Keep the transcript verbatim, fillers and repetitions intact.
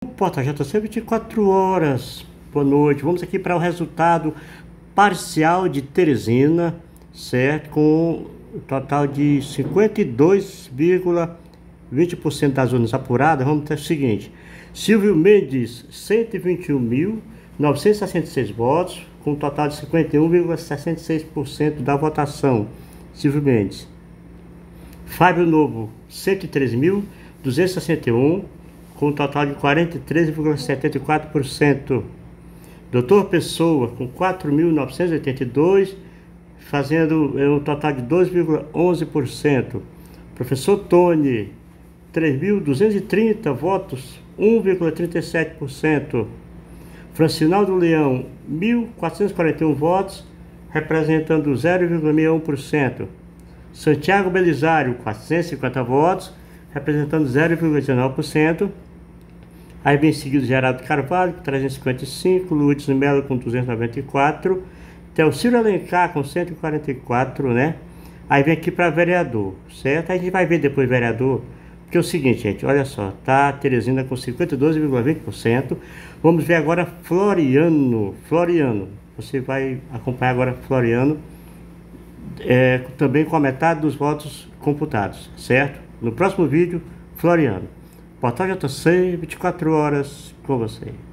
Porta J C vinte e quatro horas, boa noite. Vamos aqui para o resultado parcial de Teresina, certo? Com o total de cinquenta e dois vírgula vinte por cento das urnas apuradas. Vamos ter o seguinte: Silvio Mendes, cento e vinte e um mil novecentos e sessenta e seis votos, com um total de cinquenta e um vírgula sessenta e seis por cento da votação. Silvio Mendes. Fábio Novo, cento e treze mil duzentos e sessenta e um, com um total de quarenta e três vírgula setenta e quatro por cento. Doutor Pessoa, com quatro mil novecentos e oitenta e dois, fazendo um total de dois vírgula onze por cento. Professor Tony, três mil duzentos e trinta votos, um vírgula trinta e sete por cento. Francinaldo Leão, mil quatrocentos e quarenta e um votos, representando zero vírgula sessenta e um por cento. Santiago Belisário, quatrocentos e cinquenta votos, representando zero vírgula dezenove por cento. Aí vem seguido Geraldo Carvalho, com trezentos e cinquenta e cinco, Luiz Melo com duzentos e noventa e quatro, Teocílio Alencar com cento e quarenta e quatro, né? Aí vem aqui para vereador, certo? Aí a gente vai ver depois vereador, porque é o seguinte, gente, olha só, tá Teresina com cinquenta e dois vírgula vinte por cento. Vamos ver agora Floriano, Floriano, você vai acompanhar agora Floriano, é, também com a metade dos votos computados, certo? No próximo vídeo, Floriano. Portal J C, vinte e quatro horas com você.